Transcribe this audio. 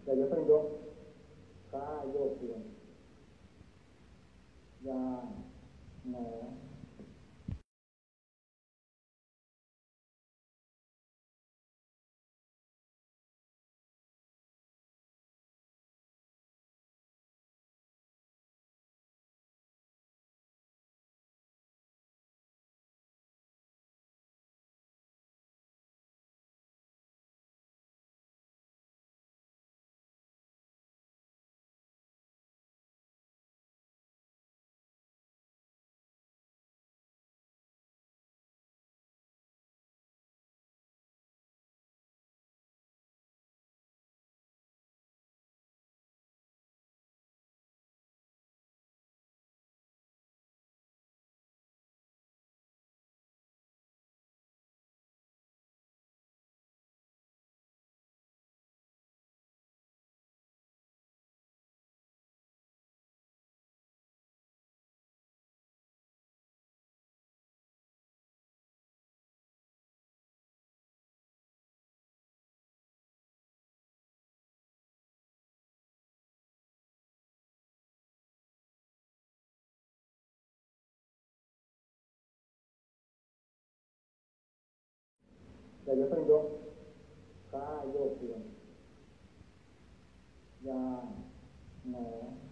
แต่จะต้องยกกายโยกเพียงยาหนอแต่จะต้องยกกายโยกเพียงยาหนอ